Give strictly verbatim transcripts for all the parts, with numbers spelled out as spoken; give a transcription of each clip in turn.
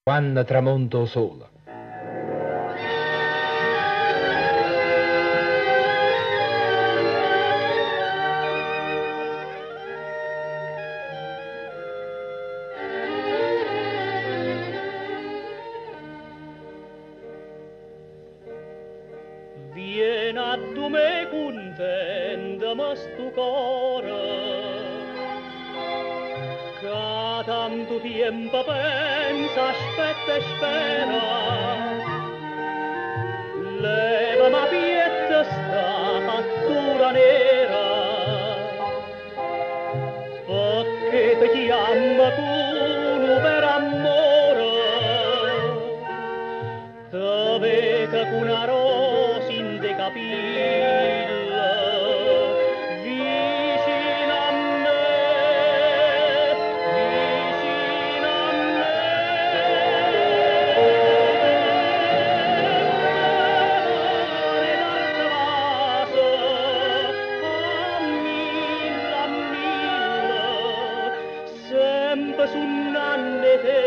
Quando tramonto sola. Vieni a tu me contenta, ma stu cuore che tanto tempo pensa, aspetta e spera. Leva ma pietta sta fattura nera, perché ti chiama tu per amore. Te vede con una rosa in de capilla, vicino a me, vicino a me. E l'altra vaso, a mille, a mille, sempre su nanne te,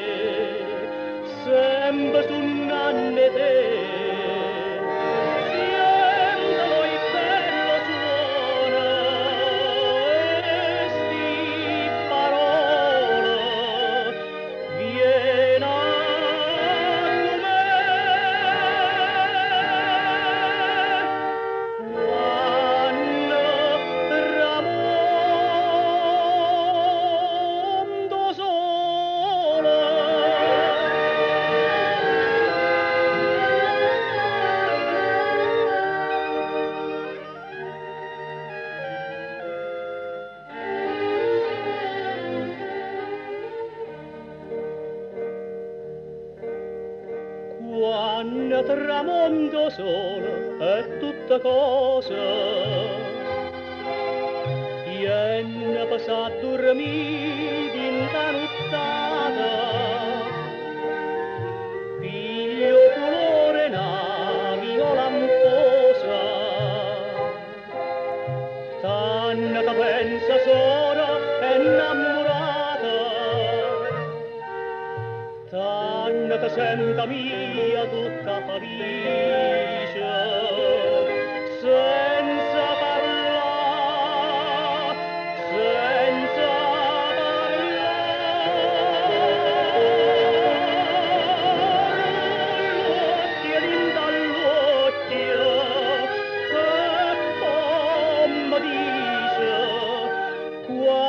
sempre su nanne te. Sientalo il bello suono, e sti parole, vieni a me. Quando tramonto sole. Quando tramonto solo è tutta cosa, viene passà a dormire in la nottata, piglio colore na viola amposa, tanna che pensa sola e innamorata, tanna che senta mia tutta felice, senza parlare, senza parlare. L'occhio dall'occhio, e poi mi dice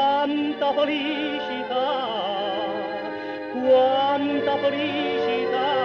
quanta felicità, quanta felicità.